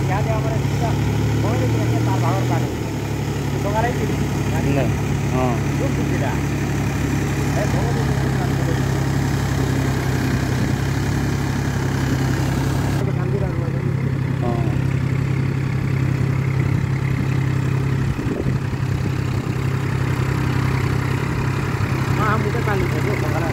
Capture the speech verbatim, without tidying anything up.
यहाँ देवा माने सीधा बंगले के रखे तार भागर पानी तो बंगाले की नहीं हाँ रूम सीधा है बंगले के काम करे तो मंदिर आ गया हाँ हां हम उधर काली है जो बंगाला